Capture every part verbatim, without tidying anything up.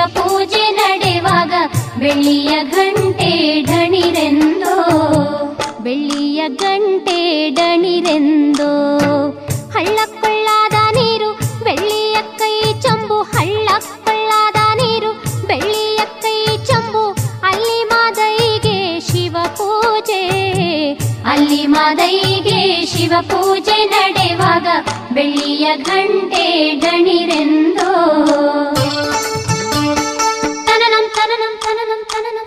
ಪೂಜೆ ನಡೆವಾಗ ಬೆಳ್ಳಿಯ ಗಂಟೆ ಢಣಿರೆಂದೋ ಬೆಳ್ಳಿಯ ಗಂಟೆ ಢಣಿರೆಂದೋ. ಹಳ್ಳ ಕೊಳ್ಳಾದ ನೀರು ಬೆಳ್ಳಿಯ ಕೈ ಚಂಬು, ಹಳ್ಳ ಕೊಳ್ಳಾದ ನೀರು ಬೆಳ್ಳಿಯ ಕೈ ಚಂಬು, ಅಲ್ಲಿ ಮಾದೈಗೆ ಶಿವ ಪೂಜೆ ಅಲ್ಲಿ ಮಾದೈಗೆ ಶಿವ ಪೂಜೆ ನಡೆವಾಗ ಬೆಳ್ಳಿಯ ಗಂಟೆ ಢಣಿರೆಂದೋ. ತನನಂ ತನನಂ ತನನಂ ತನನಂ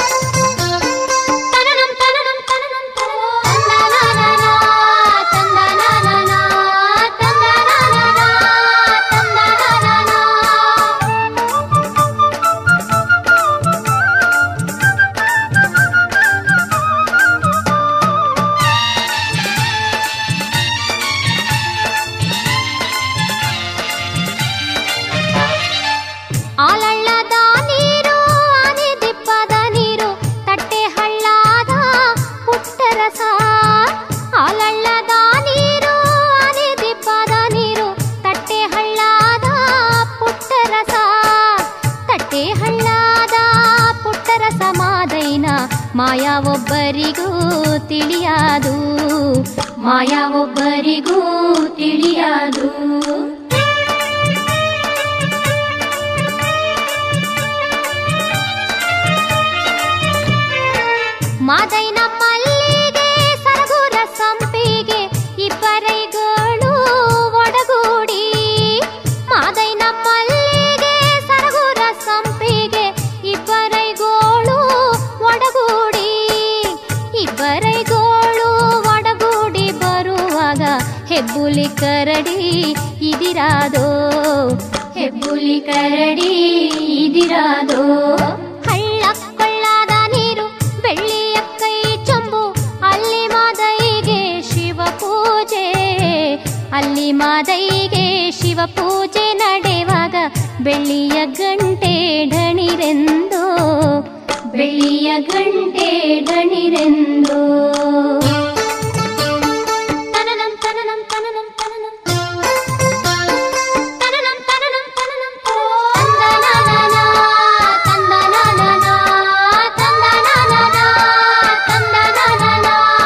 ತನನಂ ತನನಂ ತನನಂ ತಂದನಾನನ ತಂದನಾನನ ತಂದನಾನನ ತಂದನಾನನ. ಆಲಳ್ಳದ ನೀರು ಆನೆ ದಿಬ್ಬದ ನೀರು ತಟ್ಟೆ ಹಳ್ಳದ ಪುಟ್ಟರಸ. ಆಲಳ್ಳದ ನೀರು ಆನೆ ದಿಬ್ಬದ ನೀರು ತಟ್ಟೆ ಹಳ್ಳದ ಪುಟ್ಟರಸ. ತಟ್ಟೆ ಹಳ್ಳದ ಪುಟ್ಟರಸ ಮಾದೈನ ಮಾಯಾ ಒಬ್ಬರಿಗೂ ತಿಳಿಯಾದು ಮಾಯಾ ಒಬ್ಬರಿಗೂ ತಿಳಿಯಾದು. ಮಾದೈನ ಮಲ್ಲಿಗೆ ಸರಗುರ ಸಂಪಿಗೆ ಇಬ್ಬರೈಗಳು ಒಡಗೂಡಿ. ಮಾದೈನ ಮಲ್ಲಿಗೆ ಸರಗುರ ಸಂಪಿಗೆ ಇಬ್ಬರೈಗೋಳು ಒಡಗೂಡಿ. ಇಬ್ಬರೈಗೋಳು ಒಡಗೂಡಿ ಬರುವಾಗ ಹೆಬ್ಬುಲಿ ಕರಡಿ ಇದಿರಾದೋ ಹೆಬ್ಬುಲಿ ಕರಡಿ ಇದಿರಾದೋ. ಹಳ್ಳ ಕೊಳ್ಳಾದ ನೀರು ಬೆಳ್ಳಿಯ ಕೈ ಚಂಬು, ಅಲ್ಲಿ ಮಾದೈಗೆ ಶಿವ ಪೂಜೆ ಅಲ್ಲಿ ಮಾದೈಗೆ ಶಿವ ಪೂಜೆ ನಡೆವಾಗ ಬೆಳ್ಳಿಯ ಗಂಟೆ ಢಣಿರೆಂದೋ ಬೆಳ್ಳಿಯ ಗಂಟೆ ಢಣಿರೆಂದೋ. ತನನಂ ತನನಂ ತನನಂ ತನನಂ ತನನಂ ತನನಂ ತನನಂ ತಂದನಾನನ ತಂದನಾನನ ತಂದನಾನನ ತಂದನಾನನ.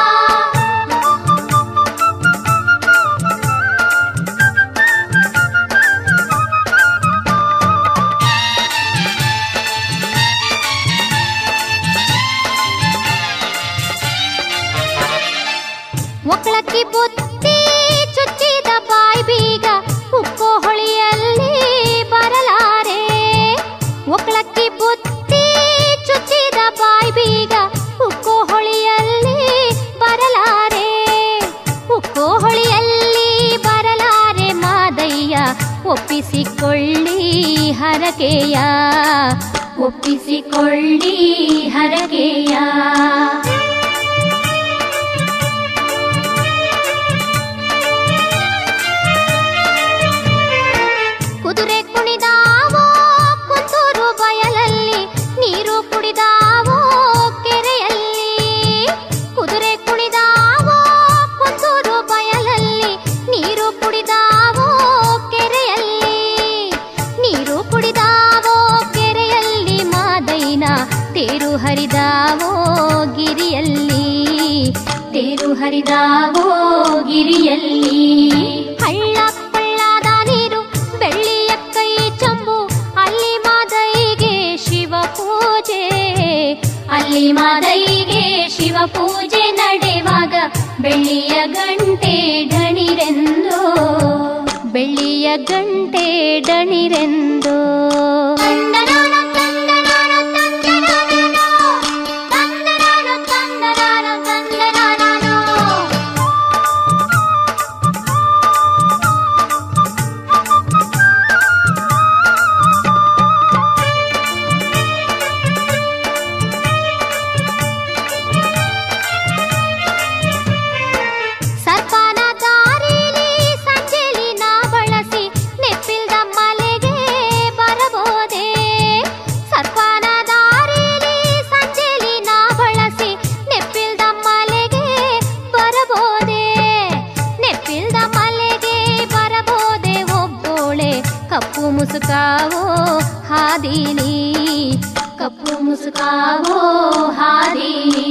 ಒಕ್ಕಳಕ್ಕಿ ಬುತ್ತಿ ಚುಚ್ಚಿದ ಬಾಯಿ ಬೀಗ ಉಕ್ಕೋ ಹೊಳಿಯಲ್ಲಿ ಬರಲಾರೆ. ಒಕ್ಕಳಕ್ಕಿ ಬುತ್ತಿ ಚುಚ್ಚಿದ ಬಾಯಿ ಬೀಗ ಉಕ್ಕೋ ಹೊಳಿಯಲ್ಲಿ ಬರಲಾರೆ. ಉಕ್ಕೋ ಹೊಳಿಯಲ್ಲಿ ಬರಲಾರೆ ಮಾದಯ್ಯ ಒಪ್ಪಿಸಿಕೊಳ್ಳಿ ಹರಕೆಯ ಒಪ್ಪಿಸಿಕೊಳ್ಳಿ ಹರಕೆಯ. ಕುದುರೆ ಕುಣಿದಾವೋ ಕುಂತೂರು ಬಯಲಲ್ಲಿ ನೀರು ಕುಡಿದಾವೋ ಕೆರೆಯಲ್ಲಿ. ಕುದುರೆ ಕುಣಿದಾವೋ ಕುಂತೂರು ಬಯಲಲ್ಲಿ ನೀರು ಕುಡಿದಾವೋ ಕೆರೆಯಲ್ಲಿ. ನೀರು ಕುಡಿದಾವೋ ಕೆರೆಯಲ್ಲಿ ಮಾದೈನ ತೇರು ಹರಿದಾವೋ ಗಿರಿಯಲ್ಲಿ ತೇರು ಹರಿದಾವೋ ಗಿರಿಯಲ್ಲಿ. ಹಳ್ಳ ಕೊಳ್ಳಾದ ನೀರು ಬೆಳ್ಳಿಯ ಕೈ ಚಂಬು, ಅಲ್ಲಿ ಮಾದೈಗೆ ಶಿವ ಪೂಜೆ ಅಲ್ಲಿ ಮಾದೈಗೆ ಶಿವ ಪೂಜೆ ನಡೆವಾಗ ಬೆಳ್ಳಿಯ ಗಂಟೆ ಢಣಿರೆಂದೋ ಬೆಳ್ಳಿಯ ಗಂಟೆ ಢಣಿರೆಂದೋ. ಸರ್ಪನ ದಾರಿಲಿ ಸಂಜೆಲಿ ನಾ ಬಳಸಿ ನೆಪ್ಪಿಲ್ದ ಮಲೆಗೆ ಬರಬಹುದೇ. ಸರ್ಪನ ದಾರಿಲಿ ಸಂಜೆಲಿ ನಾ ಬಳಸಿ ನೆಪ್ಪಿಲ್ದ ಮಲೆಗೆ ಬರಬಹುದೇ. ನೆಪ್ಪಿಲ್ದ ಮಲೆಗೆ ಬರಬಹುದೇ. ಒಬ್ಬೋಳೆ ಕಪ್ಪು ಮುಸುಕಾವೋ ಹಾದಿನಿ ಕಪ್ಪು ಮುಸುಕಾವೋ ಹಾದಿನಿ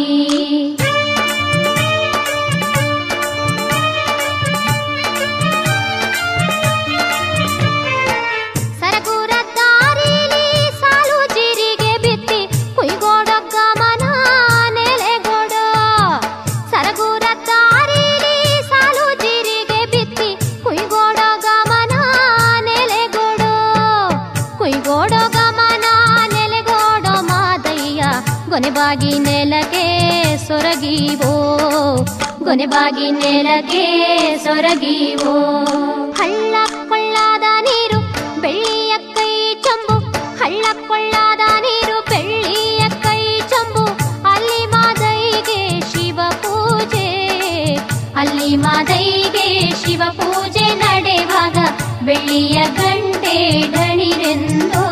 ಸರಗೂರ ದಾರಿಲಿ ಸಾಲು ಜೀರಿಗೆ ಬಿತ್ತಿ ಕುಯ್ಗೋಡೊಗ್ಗ ಮನ ನೆಲೆಗೋಡ ಸರಗೂರ ದಾರಿಲಿ ಸಾಲು ಜೀರಿಗೆ ಬಿತ್ತಿ ಕುಯ್ಗೋಡೊಗ್ಗ ಮನ ನೆಲೆಗೋಡು ಕುಯ್ಗೋಡೊಗ್ಗ ಮನ ನೆಲೆಗೋಡೋ ಮಾದಯ್ಯ ಗೊನೆಬಾಗಿ ನೆಲಕ್ಕೆ ಸೊರಗಿವೋ ಗೊನೆಬಾಗಿ ನೆಲಕ್ಕೆ ಸೊರಗಿವೋ ಹಳ್ಳ ಕೊಳ್ಳಾದ ನೀರು ಬೆಳ್ಳಿಯ ಕೈ ಚಂಬು ಹಳ್ಳ ಕೊಳ್ಳಾದ ನೀರು ಬೆಳ್ಳಿಯ ಕೈ ಚಂಬು ಅಲ್ಲಿ ಮಾದೈಗೆ ಶಿವ ಪೂಜೆ ಅಲ್ಲಿ ಮಾದೈಗೆ ಶಿವ ಪೂಜೆ ನಡೆವಾಗ ಬೆಳ್ಳಿಯ ಗಂಟೆ ಢಣಿರೆಂದು